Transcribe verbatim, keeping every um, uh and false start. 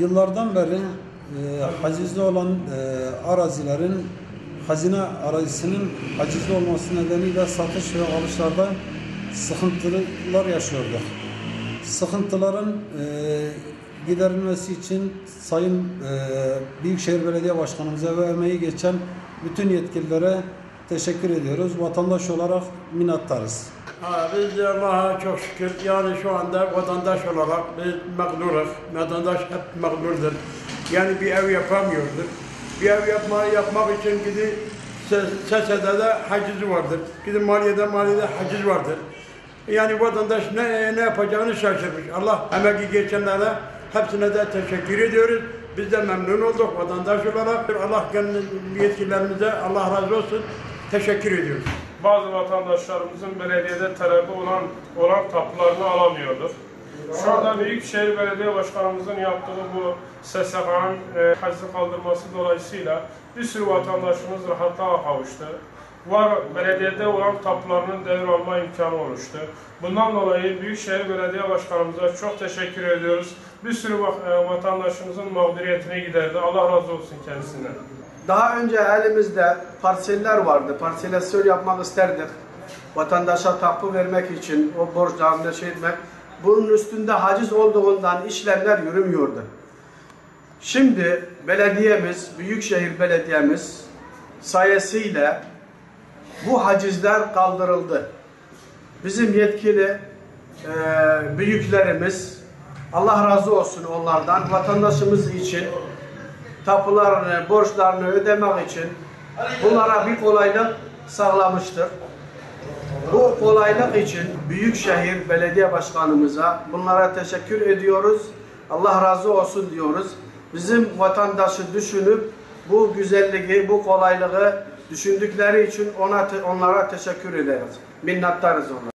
yıllardan beri e, hacizli olan e, arazilerin hazine arazisinin hacizli olması nedeniyle satış ve alışlarda sıkıntılar yaşıyorduk. Sıkıntıların e, giderilmesi için Sayın e, Büyükşehir Belediye Başkanımıza ve emeği geçen bütün yetkililere teşekkür ediyoruz. Vatandaş olarak minnettarız. Ha, biz de Allah'a çok şükür, yani şu anda vatandaş olarak biz mağduruz. Vatandaş hep mağdurdur. Yani bir ev yapamıyordur. Bir ev yapmayı yapmak için gidip S S D'de haciz vardır. Gidip maliyede maliyede haciz vardır. Yani vatandaş ne, ne yapacağını şaşırmış. Allah emeği geçenlere hepsine de teşekkür ediyoruz. Biz de memnun olduk vatandaş olarak. Allah yetkililerimize Allah razı olsun. Teşekkür ediyoruz. Bazı vatandaşlarımızın belediyede talebi olan olan tapularını alamıyordur. Şu anda Büyükşehir Belediye Başkanımızın yaptığı bu S S K'nın e, hacizi kaldırması dolayısıyla bir sürü vatandaşımız rahatlığa kavuştu. Var belediyede olan tapularının devralma imkanı oluştu. Bundan dolayı Büyükşehir Belediye Başkanımıza çok teşekkür ediyoruz. Bir sürü vatandaşımızın mağduriyetini giderdi. Allah razı olsun kendisinden. Daha önce elimizde parseller vardı. Parselasyon yapmak isterdik. Vatandaşa tapu vermek için, o borçlarını şey etmek. Bunun üstünde haciz olduğundan işlemler yürümüyordu. Şimdi belediyemiz, Büyükşehir Belediyemiz sayesinde bu hacizler kaldırıldı. Bizim yetkili e, büyüklerimiz, Allah razı olsun onlardan, vatandaşımız için tapularını, borçlarını ödemek için bunlara bir kolaylık sağlamıştır. Bu kolaylık için Büyükşehir Belediye Başkanımıza bunlara teşekkür ediyoruz. Allah razı olsun diyoruz. Bizim vatandaşı düşünüp bu güzelliği, bu kolaylığı düşündükleri için ona, onlara teşekkür ederiz. Minnettarız onlara.